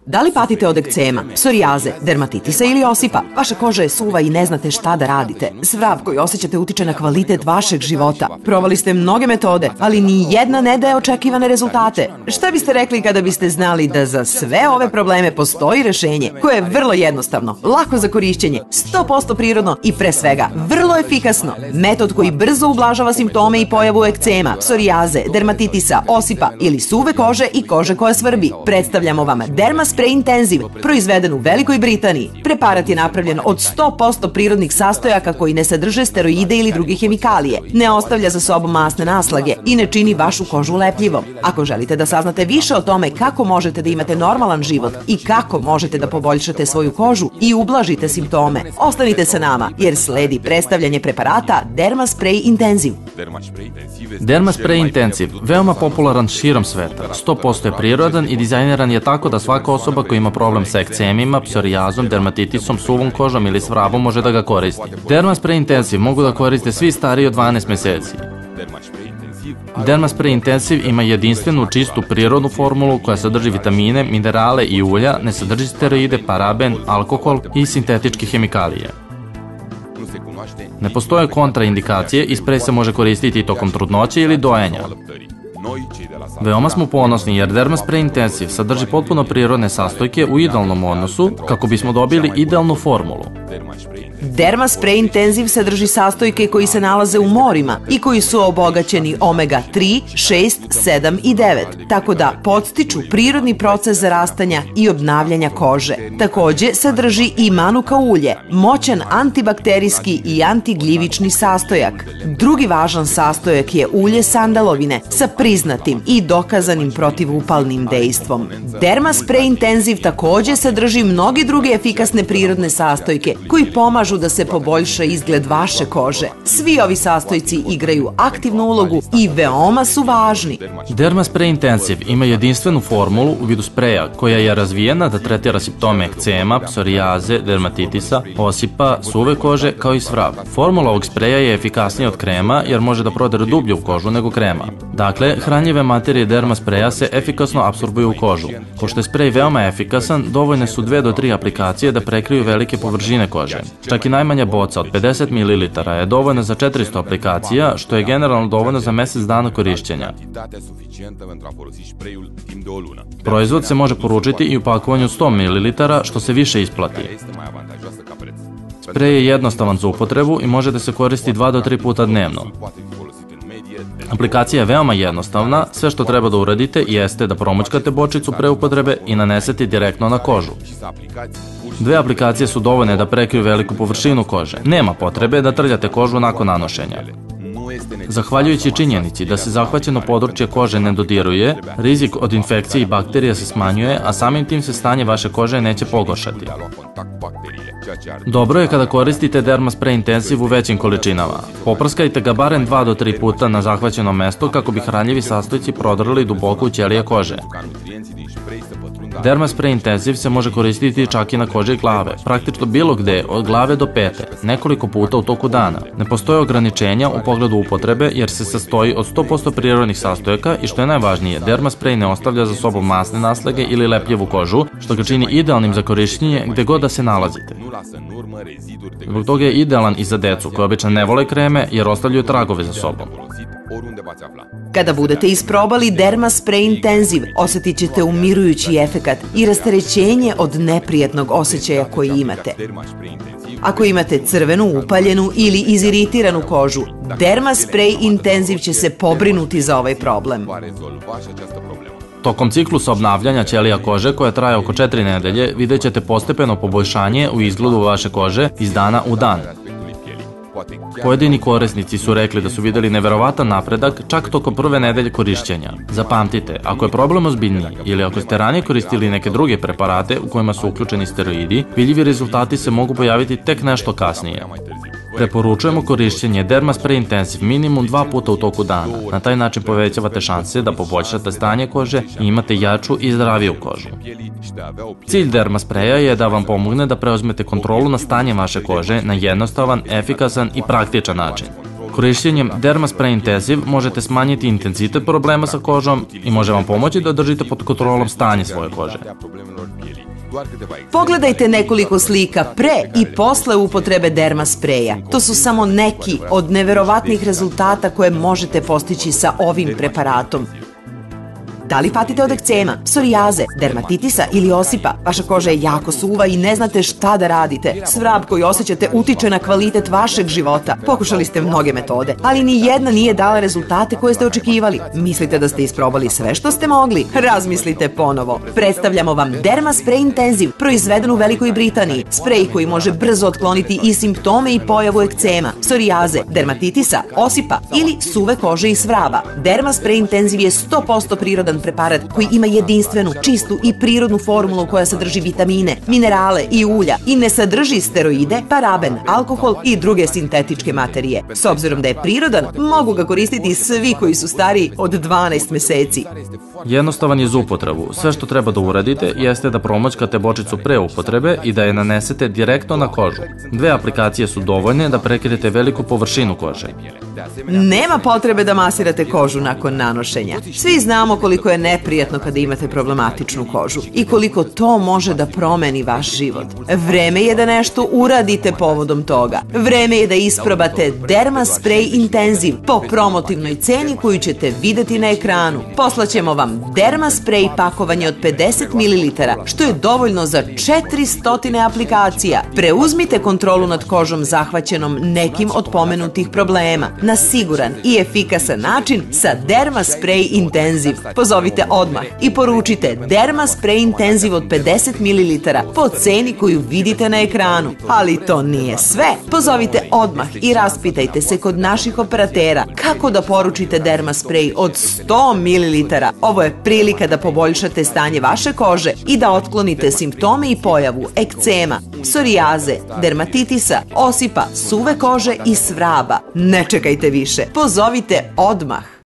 Da li patite od ekcema, psorijaze, dermatitisa ili osipa? Vaša koža je suva i ne znate šta da radite. Svrav koji osjećate utiče na kvalitet vašeg života. Provali ste mnoge metode, ali ni jedna ne daje očekivane rezultate. Šta biste rekli kada biste znali da za sve ove probleme postoji rešenje koje je vrlo jednostavno, lako za korišćenje, 100% prirodno i pre svega vrlo efikasno. Metod koji brzo ublažava simptome i pojavu ekcema, psorijaze, dermatitisa, osipa ili suve kože i kože koja svrbi. Predstavljamo vam Derma Spray Intenzive, proizveden u Velikoj Britaniji. Preparat je napravljen od 100% prirodnih sastojaka koji ne sadrže steroide ili druge hemikalije, ne ostavlja za sobom masne naslage i ne čini vašu kožu lepljivom. Ako želite da saznate više o tome kako možete da imate normalan život i kako možete da poboljšate svoju kožu i ublažite simptome, ostanite sa nama jer sledi predstavljanje preparata Derma Spray Intenzive. Derma Spray Intenzive, veoma popularan širom sveta, 100% je prirodan i dizajniran je tako da svaka osoba koja ima problem sa ekcemima, psorijazom, dermatitisom, suvom kožom ili svravom može da ga koristi. Derma Spray Intenzive mogu da koriste svi stariji od 12 meseci. Derma Spray Intenzive ima jedinstvenu, čistu, prirodnu formulu koja sadrži vitamine, minerale i ulja, ne sadrži steroide, paraben, alkohol i sintetičke hemikalije. Ne postoje kontraindikacije i sprej se može koristiti tokom trudnoće ili dojenja. Veoma smo ponosni jer Derma Spray Intenzive sadrži potpuno prirodne sastojke u idealnom odnosu kako bismo dobili idealnu formulu. Derma Spray Intenzive sadrži sastojke koji se nalaze u morima i koji su obogaćeni omega 3, 6, 7 i 9, tako da podstiču prirodni proces zarastanja i obnavljanja kože. Takođe sadrži i manuka ulje, moćan antibakterijski i antigljivični sastojak. Drugi važan sastojak je ulje sandalovine sa priznatim i dokazanim protivupalnim dejstvom. Derma Spray Intenzive takođe sadrži mnoge druge efikasne prirodne sastojke koji pomažu da se poboljša izgled vaše kože. Svi ovi sastojci igraju aktivnu ulogu i veoma su važni. Derma Spray Intenzive ima jedinstvenu formulu u vidu spreja koja je razvijena da tretira simptome ekcema, psorijaze, dermatitisa, osipa, suve kože kao i svrav. Formula ovog spreja je efikasnija od krema jer može da prodere dublje u kožu nego krema. Dakle, hranjive materije Derma Spraya se efikasno apsorbuju u kožu. Pošto je sprej veoma efikasan, dovoljne su 2 do 3 aplikacije da prekriju velike površine kože. Čak i najmanja boca od 50 ml je dovoljna za 400 aplikacija, što je generalno dovoljno za mesec dana korišćenja. Proizvod se može poručiti i u pakovanju 100 ml, što se više isplati. Sprej je jednostavan za upotrebu i može da se koristi 2 do 3 puta dnevno. Aplikacija je veoma jednostavna, sve što treba da uradite jeste da promućkate bočicu pre upotrebe i nanesete direktno na kožu. 2 aplikacije su dovoljne da prekriju veliku površinu kože. Nema potrebe da trljate kožu nakon nanošenja. Zahvaljujući činjenici da se zahvaćeno područje kože ne dodiruje, rizik od infekcije i bakterija se smanjuje, a samim tim se stanje vaše kože neće pogoršati. Dobro je kada koristite Derma Spray Intenzive u većim količinama. Poprskajte ga barem 2 do 3 puta na zahvaćeno mesto kako bi hranjivi sastojci prodrli duboko u ćelije kože. Derma Spray Intenzive se može koristiti čak i na koži glave, praktično bilo gde, od glave do pete, nekoliko puta u toku dana. Ne postoje ograničenja u pogledu upotrebe jer se sastoji od 100% prirodnih sastojaka i što je najvažnije, Derma Spray ne ostavlja za sobom masne naslage ili lepljivu kožu, što ga čini idealnim za korišćenje gde god da se nalazite. Zbog toga je idealan i za decu koji obično ne vole kreme jer ostavljaju tragove za sobom. Kada budete isprobali Derma Spray Intenzive, osjetit ćete umirujući efekat i rasterećenje od neprijatnog osjećaja koji imate. Ako imate crvenu, upaljenu ili iziritiranu kožu, Derma Spray Intenzive će se pobrinuti za ovaj problem. Tokom ciklusa obnavljanja ćelija kože koja traje oko 4 nedelje, vidjet ćete postepeno poboljšanje u izgledu vaše kože iz dana u dan. Pojedini korisnici su rekli da su videli neverovatan napredak čak tokom prve nedelje korišćenja. Zapamtite, ako je problem ozbiljniji ili ako ste ranije koristili neke druge preparate u kojima su uključeni steroidi, vidljivi rezultati se mogu pojaviti tek nešto kasnije. Preporučujemo korišćenje Derma Spray Intenzive minimum 2 puta u toku dana. Na taj način povećavate šanse da poboljšate stanje kože i imate jaču i zdraviju kožu. Cilj Derma Spraya je da vam pomogne da preuzmete kontrolu na stanje vaše kože na jednostavan, efikasan i praktičan način. Korišćenjem Dermaspray Intensive možete smanjiti intenzitet problema sa kožom i može vam pomoći da držite pod kontrolom stanje svoje kože. Pogledajte nekoliko slika pre i posle upotrebe Dermaspraya. To su samo neki od neverovatnih rezultata koje možete postići sa ovim preparatom. Da li patite od ekcema, psorijaze, dermatitisa ili osipa? Vaša koža je jako suva i ne znate šta da radite. Svrab koji osjećate utiče na kvalitet vašeg života. Pokušali ste mnoge metode, ali ni jedna nije dala rezultate koje ste očekivali. Mislite da ste isprobali sve što ste mogli? Razmislite ponovo. Predstavljamo vam Dermaspray Intensive, proizveden u Velikoj Britaniji. Sprej koji može brzo otkloniti i simptome i pojavu ekcema, psorijaze, dermatitisa, osipa ili suve kože i svraba. Dermaspray Intensive je 100% prirodan preparat koji ima jedinstvenu, čistu i prirodnu formulu koja sadrži vitamine, minerale i ulja i ne sadrži steroide, paraben, alkohol i druge sintetičke materije. S obzirom da je prirodan, mogu ga koristiti svi koji su stariji od 12 meseci. Jednostavan je za upotrebu. Sve što treba da uradite jeste da promoćkate bočicu pre upotrebe i da je nanesete direktno na kožu. 2 aplikacije su dovoljne da prekrijete veliku površinu kože. Nema potrebe da masirate kožu nakon nanošenja. Svi znamo koliko je neprijatno kada imate problematičnu kožu i koliko to može da promeni vaš život. Vreme je da nešto uradite povodom toga. Vreme je da isprobate Dermaspray Intensive po promotivnoj ceni koju ćete videti na ekranu. Poslaćemo vam Dermaspray pakovanje od 50 ml, što je dovoljno za 400 aplikacija. Preuzmite kontrolu nad kožom zahvaćenom nekim od pomenutih problema na siguran i efikasan način sa Dermaspray Intensive. Pozovite odmah i poručite Dermaspray Intensive od 50 ml po ceni koju vidite na ekranu. Ali to nije sve. Pozovite odmah i raspitajte se kod naših operatera kako da poručite Dermaspray od 100 ml. Ovo je prilika da poboljšate stanje vaše kože i da otklonite simptome i pojavu ekcema, psorijaze, dermatitisa, osipa, suve kože i svraba. Ne čekajte više. Pozovite odmah.